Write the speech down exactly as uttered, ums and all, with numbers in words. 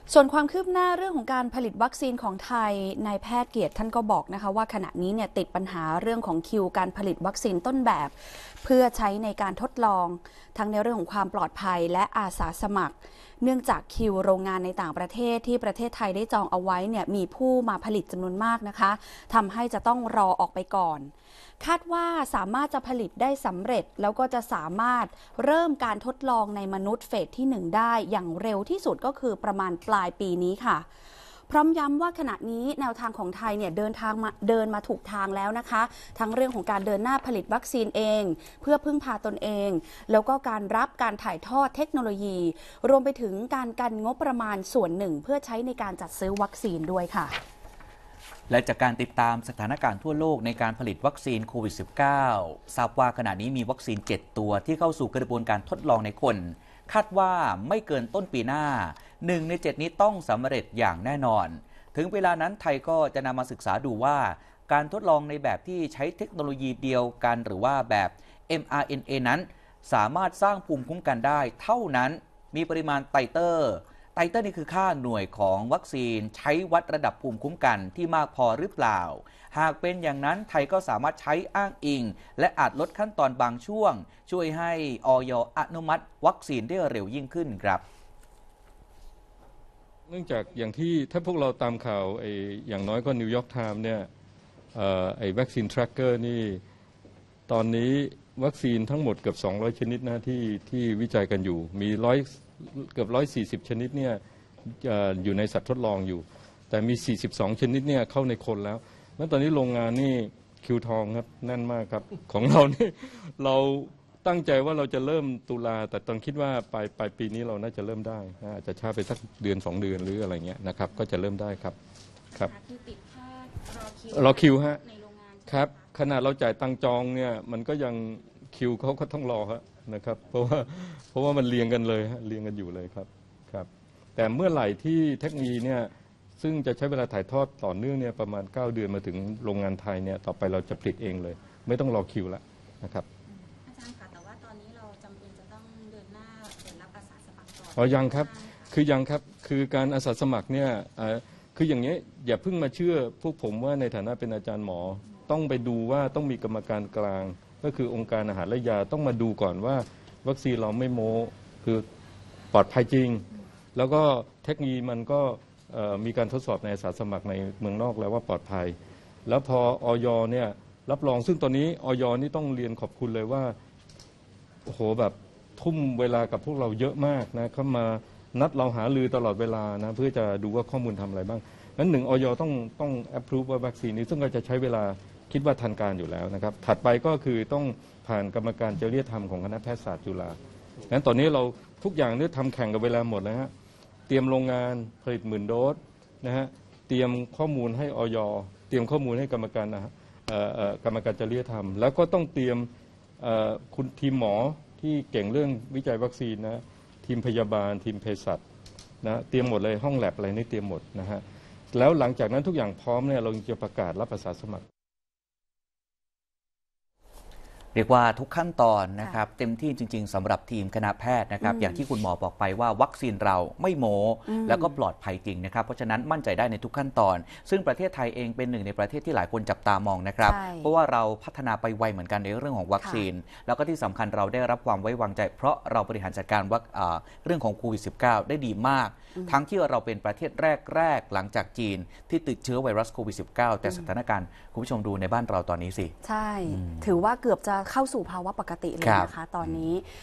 ส่วนความคืบหน้าเรื่องของการผลิตวัคซีนของไทยนายแพทย์เกียรติท่านก็บอกนะคะว่าขณะนี้เนี่ยติดปัญหาเรื่องของคิวการผลิตวัคซีนต้นแบบเพื่อใช้ในการทดลองทั้งในเรื่องของความปลอดภัยและอาสาสมัครเนื่องจากคิวโรงงานในต่างประเทศที่ประเทศไทยได้จองเอาไว้เนี่ยมีผู้มาผลิตจำนวนมากนะคะทำให้จะต้องรอออกไปก่อนคาดว่าสามารถจะผลิตได้สำเร็จแล้วก็จะสามารถเริ่มการทดลองในมนุษย์เฟสที่หนึ่งได้อย่างเร็วที่สุดก็คือประมาณปลายปีนี้ค่ะพร้อมย้ำว่าขณะนี้แนวทางของไทยเนี่ยเดินทางมาเดินมาถูกทางแล้วนะคะทั้งเรื่องของการเดินหน้าผลิตวัคซีนเองเพื่อพึ่งพาตนเองแล้วก็การรับการถ่ายทอดเทคโนโลยีรวมไปถึงการกันงบประมาณส่วนหนึ่งเพื่อใช้ในการจัดซื้อวัคซีนด้วยค่ะและจากการติดตามสถานการณ์ทั่วโลกในการผลิตวัคซีนโควิด สิบเก้า ทราบว่าขณะนี้มีวัคซีนเจ็ดตัวที่เข้าสู่กระบวนการทดลองในคนคาดว่าไม่เกินต้นปีหน้าหนึ่งในเจ็ดนี้ต้องสำเร็จอย่างแน่นอนถึงเวลานั้นไทยก็จะนำมาศึกษาดูว่าการทดลองในแบบที่ใช้เทคโนโลยีเดียวกันหรือว่าแบบ เอ็ม อาร์ เอ็น เอ นั้นสามารถสร้างภูมิคุ้มกันได้เท่านั้นมีปริมาณไตเตอร์ไตเตอร์นี่คือค่าหน่วยของวัคซีนใช้วัดระดับภูมิคุ้มกันที่มากพอหรือเปล่าหากเป็นอย่างนั้นไทยก็สามารถใช้อ้างอิงและอาจลดขั้นตอนบางช่วงช่วยให้อย.อนุมัติวัคซีนได้เร็วยิ่งขึ้นครับเนื่องจากอย่างที่ถ้าพวกเราตามข่าวไอ้อย่างน้อยก็นิวยอร์กไทม์เนี่ยไอ้วัคซีนทรัคเกอร์นี่ตอนนี้วัคซีนทั้งหมดเกือบสองร้อยชนิดนะที่ที่วิจัยกันอยู่มีร้อยเกือบหนึ่งร้อยสี่สิบชนิดเนี่ยอยู่ในสัตว์ทดลองอยู่แต่มีสี่สิบสองชนิดเนี่ยเข้าในคนแล้วแล้วตอนนี้โรงงานนี่คิวทองครับแน่นมากครับของเรานี่เราตั้งใจว่าเราจะเริ่มตุลาแต่ตอนคิดว่าปลายปลายปีนี้เราน่าจะเริ่มได้อาจจะช้าไปสักเดือนสองเดือนหรืออะไรเงี้ยนะครับก็จะเริ่มได้ครับครับรอคิวฮะครับขนาดเราจ่ายตังจองเนี่ยมันก็ยังคิวเขาก็ต้องรอครับนะครับเพราะว่าเพราะว่ามันเรียงกันเลยฮะเรียงกันอยู่เลยครับครับแต่เมื่อไหร่ที่เทคโนโลยีเนี่ยซึ่งจะใช้เวลาถ่ายทอดต่อเนื่องเนี่ยประมาณเก้าเดือนมาถึงโรงงานไทยเนี่ยต่อไปเราจะผลิตเองเลยไม่ต้องรอคิวแล้วนะครับอาจารย์คะแต่ว่าตอนนี้เราจำเป็นจะต้องเดินหน้าเปิดรับอาสาสมัครก่อนอ๋อยังครับคือยังครับคือการอาสาสมัครเนี่ยคืออย่างนี้อย่าเพิ่งมาเชื่อพวกผมว่าในฐานะเป็นอาจารย์หมอต้องไปดูว่าต้องมีกรรมการกลางก็คือองค์การอาหารและยาต้องมาดูก่อนว่าวัคซีนเราไม่โม้คือปลอดภัยจริงแล้วก็เทคโนโลยีมันก็มีการทดสอบในอาสาสมัครในเมืองนอกแล้วว่าปลอดภัยแล้วพออย.เนี่ยรับรองซึ่งตอนนี้อย.นี่ต้องเรียนขอบคุณเลยว่าโอ้โหแบบทุ่มเวลากับพวกเราเยอะมากนะเขามานัดเราหาลือตลอดเวลานะเพื่อจะดูว่าข้อมูลทำอะไรบ้างนั้นหนึ่งอย.ต้องต้อง approve ว่าวัคซีนนี้ซึ่งก็จะใช้เวลาคิดว่าทันการอยู่แล้วนะครับถัดไปก็คือต้องผ่านกรรมการจริยธรรมของคณะแพทยศาสตร์จุฬางั้นตอนนี้เราทุกอย่างเนี่ยทำแข่งกับเวลาหมดแล้วฮะเตรียมโรงงานผลิตหมื่นโดสนะฮะเตรียมข้อมูลให้อย.เตรียมข้อมูลให้กรรมการนะกรรมการจริยธรรมแล้วก็ต้องเตรียมคุณทีมหมอที่เก่งเรื่องวิจัยวัคซีนนะทีมพยาบาลทีมเภสัชนะเตรียมหมดเลยห้องแลบอะไรนี่เตรียมหมดนะฮะแล้วหลังจากนั้นทุกอย่างพร้อมเนี่ยเราจะประกาศรับอาสาสมัครเรียกว่าทุกขั้นตอนนะครับเต็มที่จริงๆสำหรับทีมคณะแพทย์นะครับอย่างที่คุณหมอบอกไปว่าวัคซีนเราไม่โม้แล้วก็ปลอดภัยจริงนะครับเพราะฉะนั้นมั่นใจได้ในทุกขั้นตอนซึ่งประเทศไทยเองเป็นหนึ่งในประเทศที่หลายคนจับตามองนะครับเพราะว่าเราพัฒนาไปไวเหมือนกันในเรื่องของวัคซีนแล้วก็ที่สำคัญเราได้รับความไว้วางใจเพราะเราบริหารจัดการวัคเรื่องของโควิด สิบเก้า ได้ดีมากทั้งที่เราเป็นประเทศแรกๆหลังจากจีนที่ติดเชื้อไวรัสโควิด สิบเก้า แต่สถานการณ์คุณผู้ชมดูในบ้านเราตอนนี้สิใช่ถือว่าเกือบจะเข้าสู่ภาวะปกติเลยนะคะตอนนี้